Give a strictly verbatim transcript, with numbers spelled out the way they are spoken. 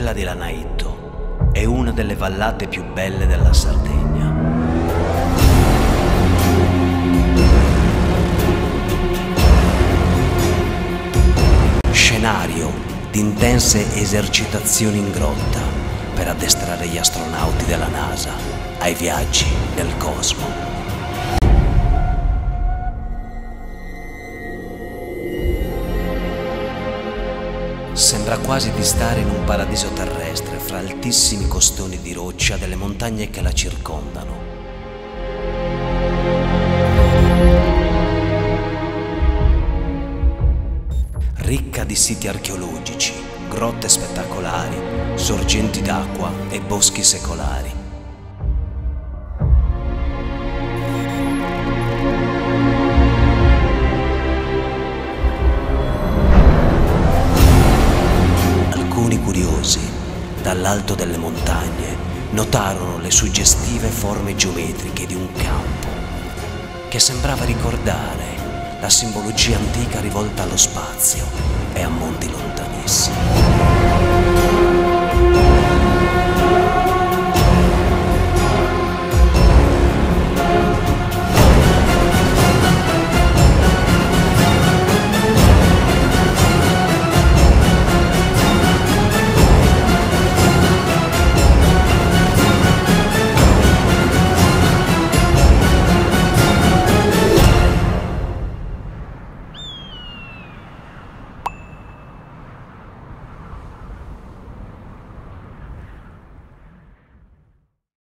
Quella di Lanaitto è una delle vallate più belle della Sardegna. Scenario di intense esercitazioni in grotta per addestrare gli astronauti della NASA ai viaggi nel cosmo. Sembra quasi di stare in un paradiso terrestre fra altissimi costoni di roccia delle montagne che la circondano. Ricca di siti archeologici, grotte spettacolari, sorgenti d'acqua e boschi secolari. Alcuni curiosi, dall'alto delle montagne, notarono le suggestive forme geometriche di un campo che sembrava ricordare la simbologia antica rivolta allo spazio e a mondi lontanissimi.